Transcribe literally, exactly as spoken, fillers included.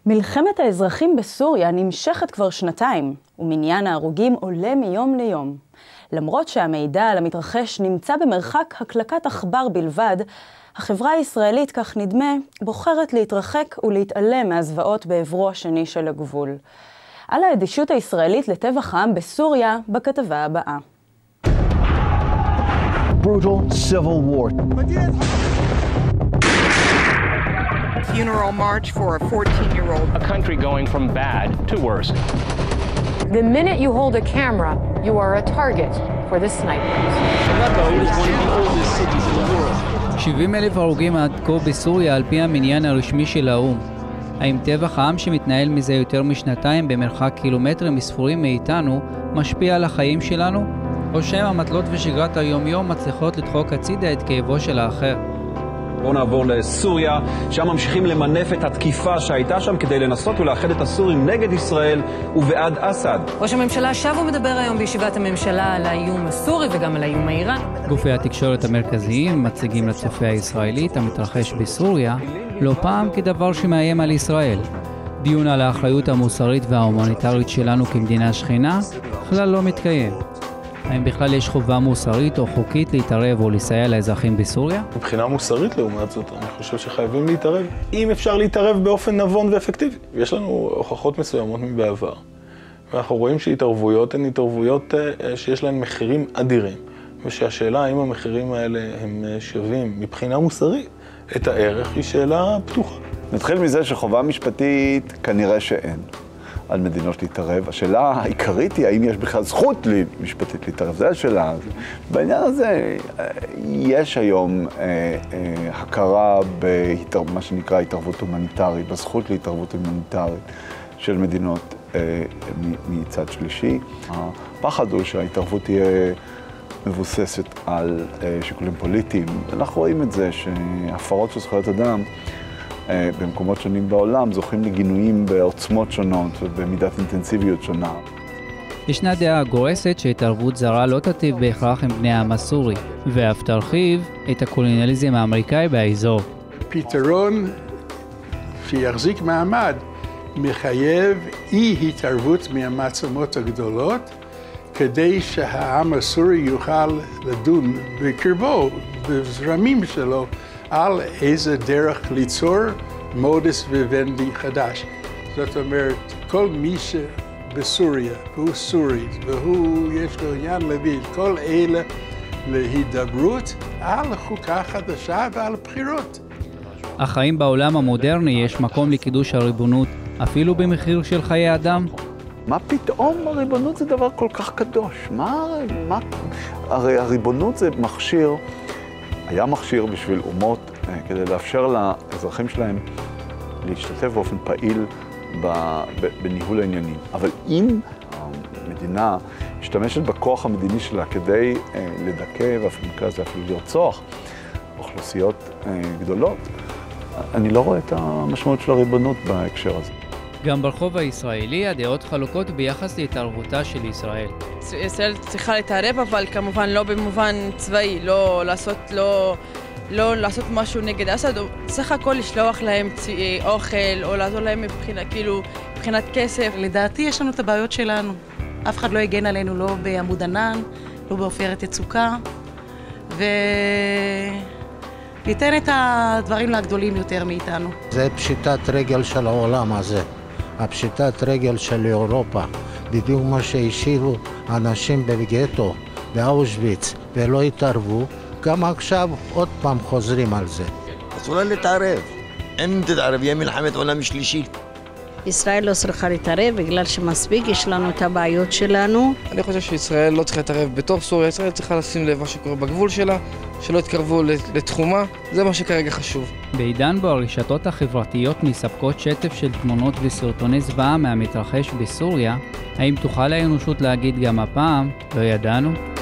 מלחמת האזרחים בסוריה נמשכת כבר שנתיים, ומניין ההרוגים עולה מיום ליום. למרות שהמידע על המתרחש נמצא במרחק הקלקת עכבר בלבד, החברה הישראלית, כך נדמה, בוחרת להתרחק ולהתעלם מהזוועות בעברו השני של הגבול. על האדישות הישראלית לטבח העם בסוריה בכתבה הבאה. Brutal civil war. Funeral march for a fourteen-year-old. A country going from bad to worse. The minute you hold a camera, you are a target for the snipers. שבעים אלף הרוגים עד כה בסוריה על פי המניין הרשמי של האו"ם. האם טבח העם שמתנהל מזה יותר משנתיים במרחק קילומטרים ספורים מאיתנו משפיע על החיים שלנו? או שהם המטלות ושגרת היום-יום מצליחות לדחוק הצידה את כאבו של האחר? בואו נעבור לסוריה, שם ממשיכים למנף את התקיפה שהייתה שם כדי לנסות ולאחד את הסורים נגד ישראל ובעד אסד. ראש הממשלה שב ומדבר היום בישיבת הממשלה על האיום הסורי וגם על האיום האיראני. גופי התקשורת המרכזיים מציגים לצופה הישראלית המתרחש בסוריה לא פעם כדבר שמאיים על ישראל. דיון על האחריות המוסרית וההומניטרית שלנו כמדינה שכנה כלל לא מתקיים. האם בכלל יש חובה מוסרית או חוקית להתערב או לסייע לאזרחים בסוריה? מבחינה מוסרית לעומת זאת, אני חושב שחייבים להתערב. אם אפשר להתערב באופן נבון ואפקטיבי. יש לנו הוכחות מסוימות מבעבר. ואנחנו רואים שהתערבויות הן התערבויות שיש להן מחירים אדירים. ושהשאלה האם המחירים האלה הם שווים מבחינה מוסרית את הערך היא שאלה פתוחה. נתחיל מזה שחובה משפטית כנראה שאין. על מדינות להתערב. השאלה העיקרית היא האם יש בכלל זכות משפטית להתערב. זו השאלה. בעניין הזה יש היום אה, אה, הכרה במה שנקרא התערבות הומניטרית, בזכות להתערבות הומניטרית של מדינות אה, מצד שלישי. הפחד הוא שההתערבות תהיה מבוססת על אה, שיקולים פוליטיים. אנחנו רואים את זה שהפרות של זכויות אדם במקומות שונים בעולם זוכים לגינויים בעוצמות שונות ובמידת אינטנסיביות שונה. ישנה דעה גורסת שהתערבות זרה לא תטיב בהכרח עם בני העם הסורי, ואף תרחיב את הקולוניאליזם האמריקאי באזור. פתרון שיחזיק מעמד מחייב אי התערבות מהמעצמות הגדולות, כדי שהעם הסורי יוכל לדון בקרבו, בזרמים שלו, על איזה דרך ליצור מודוס ויוונדי חדש. זאת אומרת, כל מי שבסוריה, והוא סורי, והוא יש לו עניין להביא את כל אלה להידברות על חוקה חדשה ועל בחירות. אך האם בעולם המודרני יש מקום לקידוש הריבונות אפילו במחיר של חיי אדם? מה פתאום הריבונות זה דבר כל כך קדוש? מה, מה? הרי הריבונות זה מכשיר, היה מכשיר בשביל אומות, כדי לאפשר לאזרחים שלהם להשתתף באופן פעיל בניהול העניינים. אבל אם המדינה משתמשת בכוח המדיני שלה כדי לדכא, ואפילו במקרה הזה אפילו לרצוח אוכלוסיות גדולות, אני לא רואה את המשמעות של הריבונות בהקשר הזה. גם ברחוב הישראלי הדעות חלוקות ביחס להתערבותה של ישראל. ישראל צריכה להתערב, אבל כמובן לא במובן צבאי, לא לעשות, לא, לא לעשות משהו נגד אסד, או סך הכל לשלוח להם אוכל, או לעזור להם מבחינת, כאילו, מבחינת כסף. לדעתי יש לנו את הבעיות שלנו. אף אחד לא יגן עלינו, לא בעמוד ענן, לא בעופרת יצוקה, וניתן את הדברים לגדולים יותר מאיתנו. זה פשיטת רגל של העולם הזה. הפשיטת רגל של אירופה, בדיוק מה שהשאירו אנשים בגטו, באושוויץ, ולא התערבו, גם עכשיו עוד פעם חוזרים על זה. אסור לה להתערב. אם תתערב, יהיה מלחמת עולם שלישית. ישראל לא צריכה להתערב בגלל שמספיק יש לנו את הבעיות שלנו. אני חושב שישראל לא צריכה להתערב בתוך סוריה, ישראל צריכה לשים לב מה שקורה בגבול שלה, שלא יתקרבו לתחומה, זה מה שכרגע חשוב. בעידן בו הרשתות החברתיות מספקות שטף של תמונות וסרטוני זוועה מהמתרחש בסוריה, האם תוכל האנושות להגיד גם הפעם, לא ידענו?